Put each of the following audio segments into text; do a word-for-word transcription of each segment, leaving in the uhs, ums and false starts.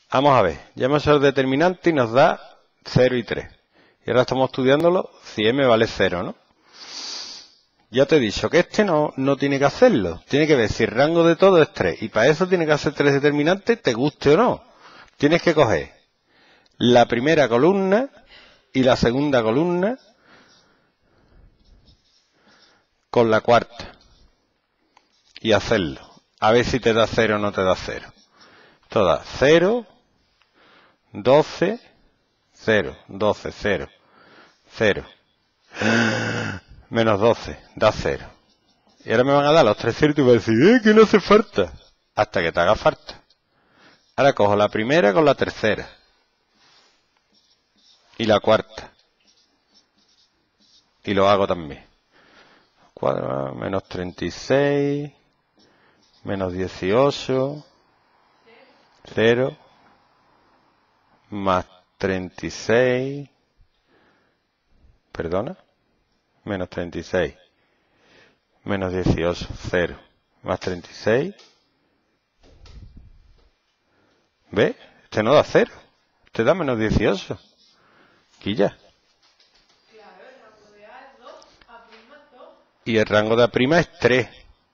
Vamos a ver, ya hemos hecho el determinante y nos da cero y tres. Y ahora estamos estudiándolo si m vale cero, ¿no? Ya te he dicho que este no, no tiene que hacerlo. Tiene que ver si el rango de todo es tres. Y para eso tiene que hacer tres determinantes, te guste o no. Tienes que coger la primera columna y la segunda columna con la cuarta. Y hacerlo. A ver si te da cero o no te da cero. Esto da cero, doce, cero, doce, cero, cero. Menos doce, da cero. Y ahora me van a dar los tres ceros y te voy a decir, ¡eh, que no hace falta! Hasta que te haga falta. Ahora cojo la primera con la tercera. Y la cuarta. Y lo hago también. Cuadro, menos treinta y seis, menos dieciocho, cero, más treinta y seis, perdona, menos treinta y seis, menos dieciocho, cero, más treinta y seis, ¿ves? Este no da cero, este da menos dieciocho, aquí ya. Y el rango de A' es tres.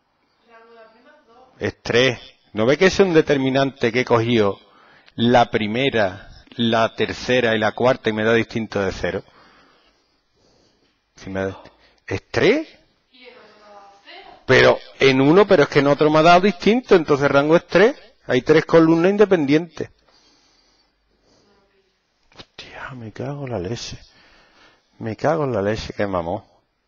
Es tres. ¿No ve que es un determinante que he cogido la primera, la tercera y la cuarta y me da distinto de cero? Si me da... ¿Es tres? Pero en uno, pero es que en otro me ha dado distinto, entonces el rango es tres. Hay tres columnas independientes. Hostia, me cago en la leche. Me cago en la leche, que mamón.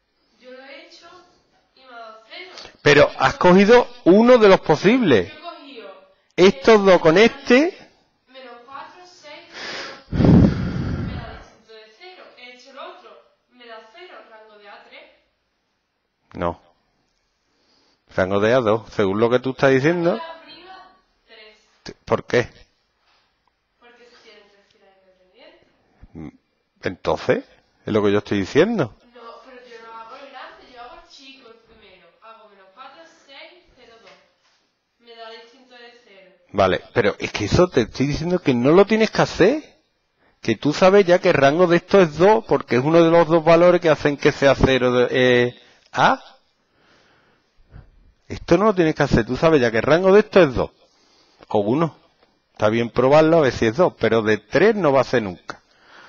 Pero has cogido uno de los posibles. Estos dos con este. Menos cuatro, seis, me da distinto de cero. He hecho el otro, me da cero, rango de A tres. No. Rango de A dos, según lo que tú estás diciendo. La prima, tres. ¿Por qué? Porque se tienen tres filas independientes. Entonces, es lo que yo estoy diciendo. No, pero yo no hago el grande, yo hago el chico el primero. Hago menos cuatro, seis, cero, dos. Me da distinto de cero. Vale, pero es que eso te estoy diciendo que no lo tienes que hacer. Que tú sabes ya que el rango de esto es dos, porque es uno de los dos valores que hacen que sea cero de eh, A. Esto no lo tienes que hacer, tú sabes ya que el rango de esto es dos. O uno. Está bien probarlo a ver si es dos, pero de tres no va a ser nunca.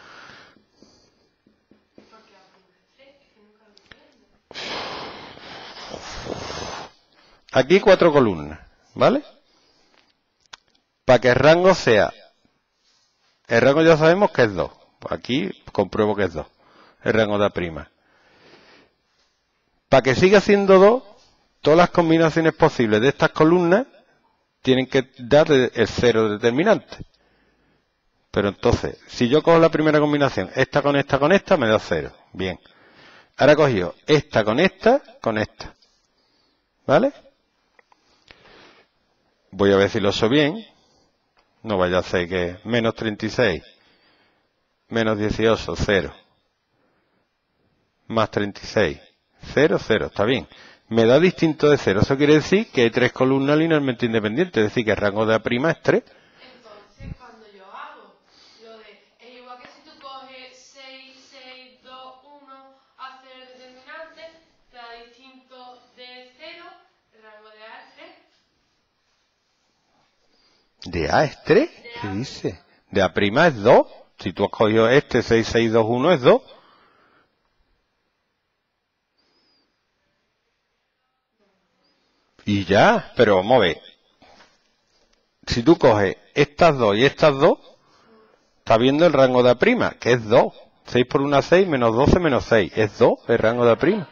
Aquí cuatro columnas, ¿vale? Para que el rango sea, el rango ya sabemos que es dos. Aquí compruebo que es dos. El rango de A'. Para que siga siendo dos, todas las combinaciones posibles de estas columnas tienen que dar el cero determinante. Pero entonces, si yo cojo la primera combinación, esta con esta con esta, me da cero. Bien. Ahora he cogido esta con esta con esta. ¿Vale? Voy a ver si lo he hecho bien. No vaya a ser que menos treinta y seis, menos dieciocho, cero. Más treinta y seis, cero, cero. Está bien. Me da distinto de cero. Eso quiere decir que hay tres columnas linealmente independientes. Es decir, que el rango de A' es tres. Entonces, cuando yo hago lo de, es igual que si tú coges seis, seis, dos, uno, hacer el determinante, te da distinto de cero, el rango de A es tres. ¿De A es tres? ¿Qué dice? ¿De A' es dos? Si tú has cogido este, seis, seis, dos, uno es dos. Y ya, pero vamos a ver. Si tú coges estas dos y estas dos, estás viendo el rango de A', que es dos. seis por uno, seis, menos doce, menos seis. Es dos el rango de A'.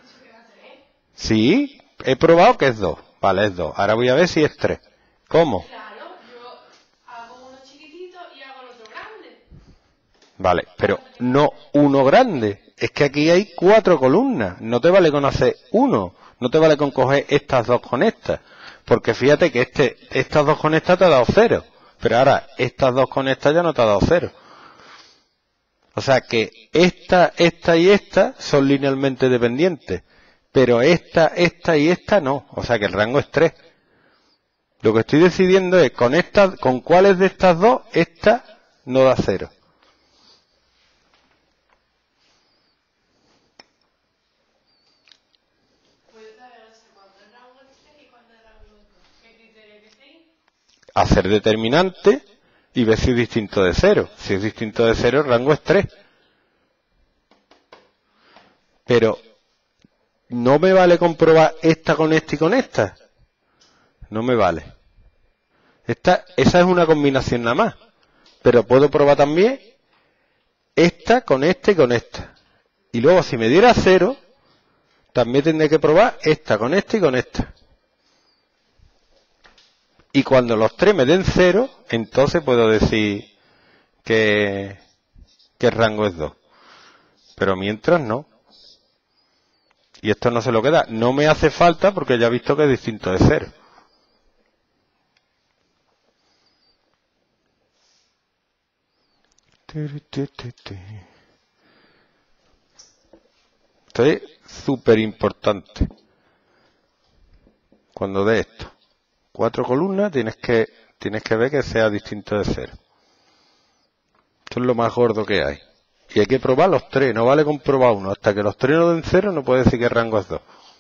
Sí, he probado que es dos. Vale, es dos. Ahora voy a ver si es tres. ¿Cómo? Claro, yo hago uno chiquitito y hago el otro grande. Vale, pero no uno grande. Es que aquí hay cuatro columnas. No te vale con hacer uno. No te vale con coger estas dos con estas. Porque fíjate que este, estas dos con estas te ha dado cero. Pero ahora, estas dos con estas ya no te ha dado cero. O sea que esta, esta y esta son linealmente dependientes. Pero esta, esta y esta no. O sea que el rango es tres. Lo que estoy decidiendo es con esta, con cuáles de estas dos, esta no da cero. Hacer determinante y ver si es distinto de cero. Si es distinto de cero, el rango es tres. Pero no me vale comprobar esta con esta y con esta. No me vale. Esta, esa es una combinación nada más. Pero puedo probar también esta con esta y con esta. Y luego si me diera cero, también tendré que probar esta con esta y con esta. Y cuando los tres me den cero, entonces puedo decir que, que el rango es dos. Pero mientras no. Y esto no se lo queda. No me hace falta porque ya he visto que es distinto de cero. Esto es súper importante. Cuando dé esto. Cuatro columnas tienes que, tienes que ver que sea distinto de cero. Esto es lo más gordo que hay. Y hay que probar los tres. No vale comprobar uno. Hasta que los tres no den cero no puede decir que el rango es dos.